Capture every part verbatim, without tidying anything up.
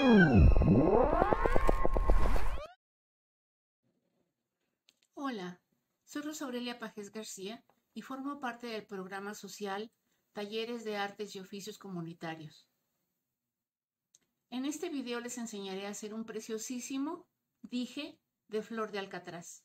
Hola, soy Rosa Aurelia Pajés García y formo parte del programa social Talleres de Artes y Oficios Comunitarios. En este video les enseñaré a hacer un preciosísimo dije de flor de alcatraz.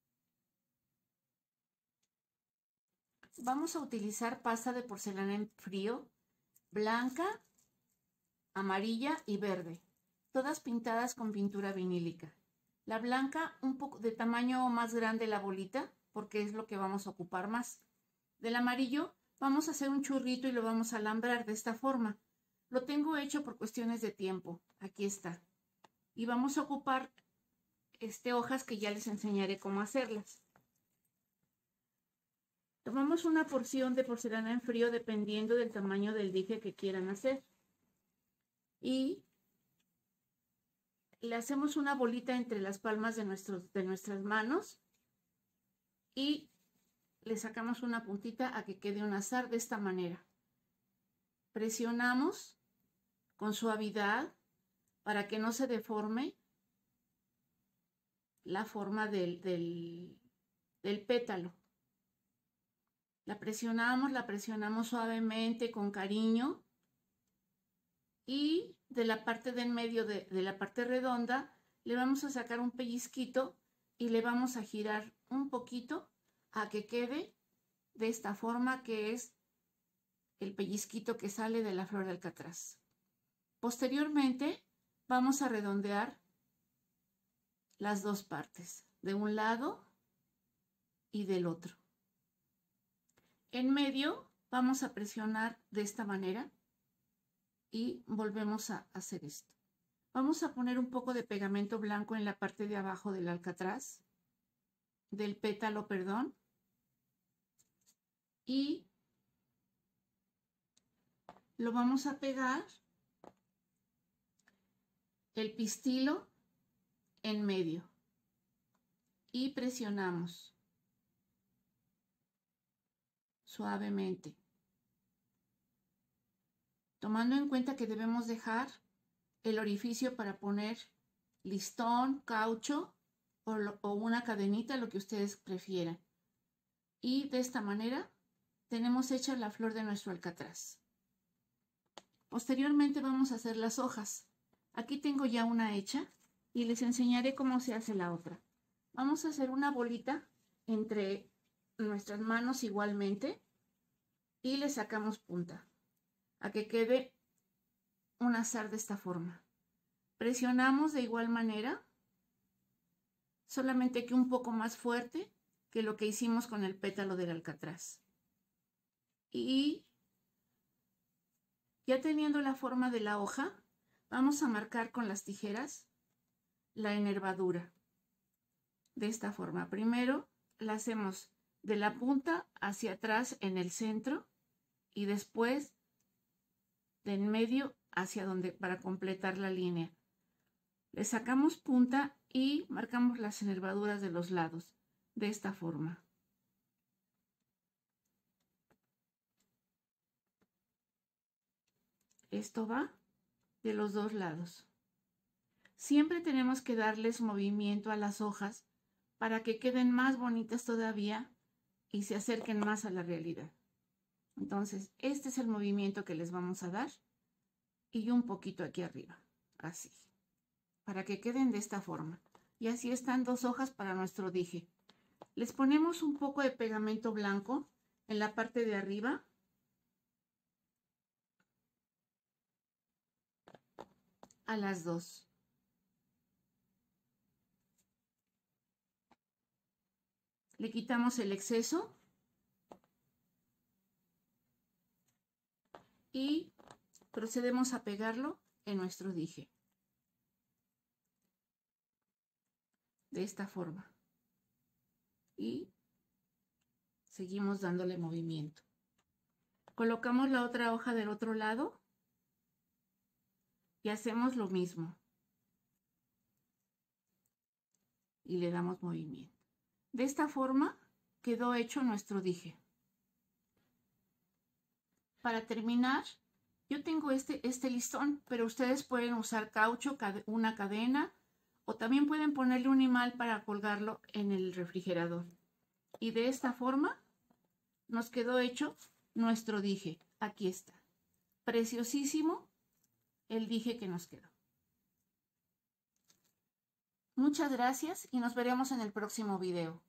Vamos a utilizar pasta de porcelana en frío, blanca, amarilla y verde, todas pintadas con pintura vinílica. La blanca un poco de tamaño más grande la bolita, porque es lo que vamos a ocupar más. Del amarillo vamos a hacer un churrito y lo vamos a alambrar de esta forma. Lo tengo hecho por cuestiones de tiempo. Aquí está. Y vamos a ocupar este, hojas que ya les enseñaré cómo hacerlas. Tomamos una porción de porcelana en frío dependiendo del tamaño del dije que quieran hacer. Y le hacemos una bolita entre las palmas de, nuestros, de nuestras manos y le sacamos una puntita a que quede un azar de esta manera. Presionamos con suavidad para que no se deforme la forma del, del, del pétalo. La presionamos, la presionamos suavemente, con cariño, y de la parte del medio, de, de la parte redonda, le vamos a sacar un pellizquito y le vamos a girar un poquito a que quede de esta forma, que es el pellizquito que sale de la flor de alcatraz. Posteriormente vamos a redondear las dos partes, de un lado y del otro. En medio vamos a presionar de esta manera y volvemos a hacer esto. Vamos a poner un poco de pegamento blanco en la parte de abajo del alcatraz, del pétalo, perdón, y lo vamos a pegar el pistilo en medio y presionamos suavemente, tomando en cuenta que debemos dejar el orificio para poner listón, caucho o, lo, o una cadenita, lo que ustedes prefieran. Y de esta manera tenemos hecha la flor de nuestro alcatraz. Posteriormente vamos a hacer las hojas. Aquí tengo ya una hecha y les enseñaré cómo se hace la otra. Vamos a hacer una bolita entre nuestras manos igualmente y le sacamos punta a que quede un azar de esta forma. Presionamos de igual manera, solamente que un poco más fuerte que lo que hicimos con el pétalo del alcatraz. Y ya teniendo la forma de la hoja, vamos a marcar con las tijeras la enervadura. De esta forma, primero la hacemos de la punta hacia atrás en el centro y después de en medio hacia donde, para completar la línea. Le sacamos punta y marcamos las enervaduras de los lados de esta forma. Esto va de los dos lados. Siempre tenemos que darles movimiento a las hojas para que queden más bonitas todavía y se acerquen más a la realidad. Entonces, este es el movimiento que les vamos a dar y un poquito aquí arriba, así, para que queden de esta forma. Y así están dos hojas para nuestro dije. Les ponemos un poco de pegamento blanco en la parte de arriba. A las dos. Le quitamos el exceso y procedemos a pegarlo en nuestro dije. De esta forma. Y seguimos dándole movimiento. Colocamos la otra hoja del otro lado y hacemos lo mismo. Y le damos movimiento. De esta forma quedó hecho nuestro dije. Para terminar, Yo tengo este, este listón, pero ustedes pueden usar caucho, una cadena, o también pueden ponerle un imán para colgarlo en el refrigerador. Y de esta forma nos quedó hecho nuestro dije. Aquí está. Preciosísimo el dije que nos quedó. Muchas gracias y nos veremos en el próximo video.